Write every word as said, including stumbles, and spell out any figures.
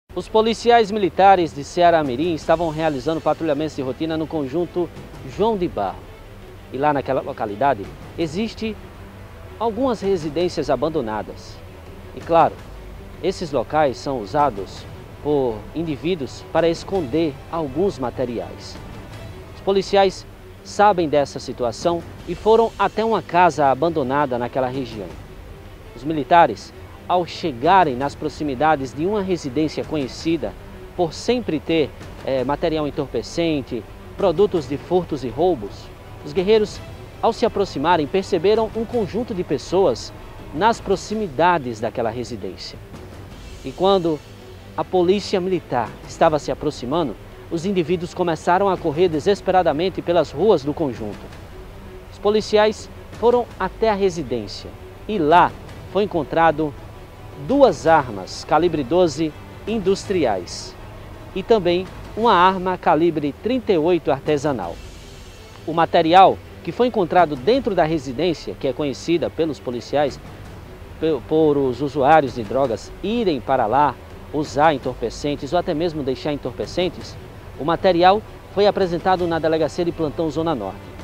Os policiais militares de Ceará-Mirim estavam realizando patrulhamentos de rotina no conjunto João de Barro. E lá naquela localidade existe algumas residências abandonadas. E claro, esses locais são usados por indivíduos para esconder alguns materiais. Os policiais sabem dessa situação e foram até uma casa abandonada naquela região. Os militares, ao chegarem nas proximidades de uma residência conhecida por sempre ter é, material entorpecente, produtos de furtos e roubos, os guerreiros, ao se aproximarem, perceberam um conjunto de pessoas nas proximidades daquela residência. E quando a polícia militar estava se aproximando, os indivíduos começaram a correr desesperadamente pelas ruas do conjunto. Os policiais foram até a residência e lá foi encontrado duas armas calibre doze industriais e também uma arma calibre trinta e oito artesanal. O material que foi encontrado dentro da residência, que é conhecida pelos policiais, por os usuários de drogas irem para lá usar entorpecentes ou até mesmo deixar entorpecentes, o material foi apresentado na Delegacia de Plantão Zona Norte.